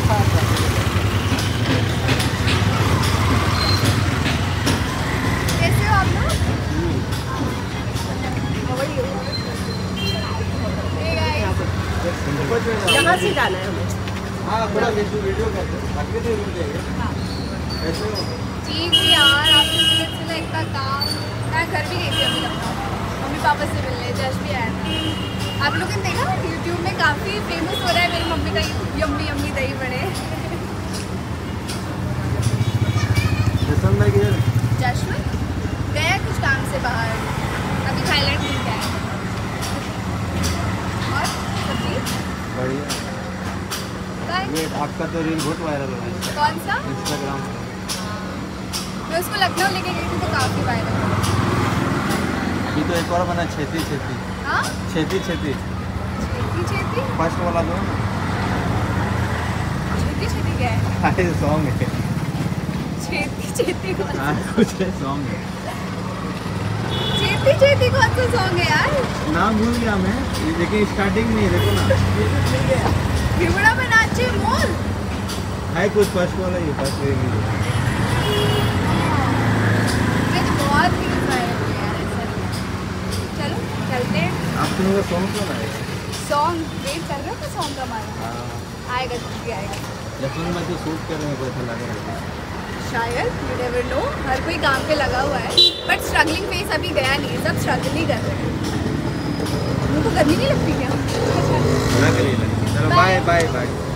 कैसे हो आप लोग? यहाँ से जाना है हमें। हाँ थोड़ा वीडियो करते हैं, आगे से रुक जाइए। कैसे हो? ठीक है यार, आपने सिलसिला इतना काम। मैं घर भी गई थी अभी अपना, मम्मी पापा से मिलने, जश भी आया था। आप लोगों ने देखा यूट्यूब में काफ़ी फेमस हो रहा है मेरी मम्मी का यम्मी यम्मी दही बड़े। भाई किधर? जश्न गया कुछ काम से बाहर, अभी थाईलैंड घूम के आया। और सब्जी बढ़िया। ये आपका तो रील बहुत वायरल हो रहा है। कौन सा? इंस्टाग्राम। मैं उसको लखनऊ लेके गई थी तो काफ़ी वायरल हुआ। अभी तो एक और बना छेती छेती। हाँ छेती छेती। छेती छेती फर्स्ट वाला दो ना। छेती छेती क्या है? अरे सॉन्ग है। छेती छेती कौन सा? हाँ कुछ है सॉन्ग है। छेती छेती कौन सा सॉन्ग है यार? नाम भूल गया मैं, लेकिन स्टार्टिंग में ही देखो ना। भिमड़ा में नाचे मोर। है कुछ फर्स्ट वाला ही, फर्स्ट वाला ही। ये तो बहुत ही वायरल हुआ यार ऐसा। चलो चलते हैं। आप लोगों का सॉन्ग कौन आएगा? सॉन्ग वेट कर रहे हो ना सॉन्ग का हमारा? हाँ आएगा जल्दी आएगा लखनऊ में तो शूट कर रहे हैं, कोई ऐसा लग रहा है। शायद, यू नेवर नो। हर कोई काम पे लगा हुआ है, बट स्ट्रगलिंग फेस अभी गया नहीं है, सब स्ट्रगल ही कर रहे हैं। उनको गर्मी नहीं लगती क्या? लग रही है। चलो बाय बाय बाय।